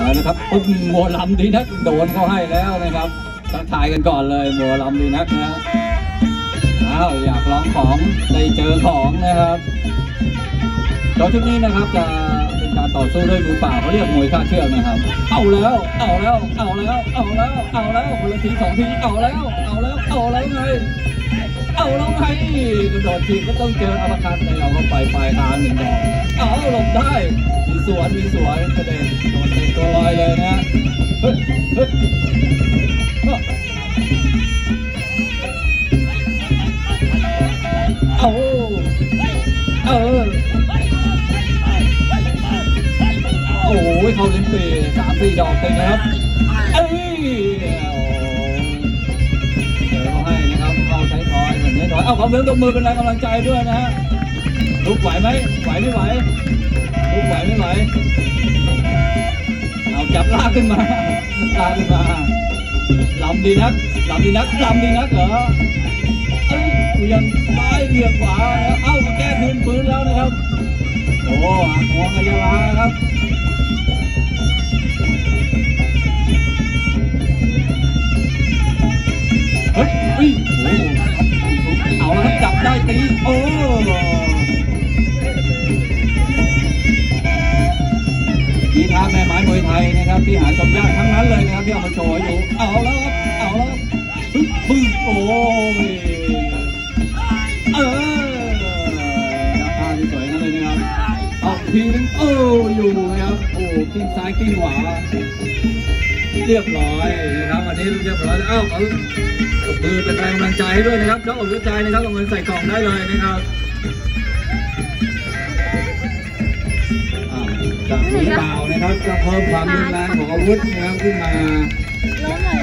นะครับปุ๊บโมลำดีนักโดนเขาให้แล้วนะครับทักทายกันก่อนเลยโมลำดีนักนะอ้าวอยากลองของได้เจอของนะครับโดยชุดนี้นะครับจะเป็นการต่อสู้ด้วยมือเปล่าเขาเรียกมวยคาดเชือกนะครับเอาแล้วคนละที2 ทีเอาแล้วไงเอาแล้วไงกระโดดทีก็ต้องเจออัปคัตในเอาเข้าไปปลายทาง1 ดอกเอาหลบได้มีสวนกระเด็นโดนเตะตัวลอยเลยนะโอ้ยเขาลิ้นปี3-4 ดอกเต็มนะครับเอ้ยเจอเขาให้นะครับเข้าใช้ทอยเหมือนน้อยเอาความเรื่องตบมือเป็นแรงกำลังใจด้วยนะฮะลุกไหวไหมไหวไม่ไหวลุกไหวไม่ไหวเอาจับลากขึ้นมาลำดีนักเหรอเอ้ยเวียงซ้ายเวียงขวาแล้วเอ้ามาแก้คืนปืนแล้วนะครับโอ้หัวกระยาลาครับเฮ้ยเอาแล้วจับได้ตีโอ้มีท่าแม่ไม้มวยไทยนะครับที่หาชมยากทั้งนั้นเลยนะครับที่เอามาโชว์อยู่เอาแล้วบึ้งโอ้ยท่าที่สวยนั่นเลยนะครับเอาทีนึงอยู่นะครับโอ้กิ้งซ้ายกิ้งขวาเรียบร้อยนะครับวันนี้เรียบร้อยแล้วเอามือเป็นแรงกำลังใจให้ด้วยนะครับน้องอกน้ำใจนะครับเอาเงินใส่กล่องได้เลยนะครับจากมือเปล่านะครับจะเพิ่มความรุนแรงของอาวุธนะครับขึ้นมา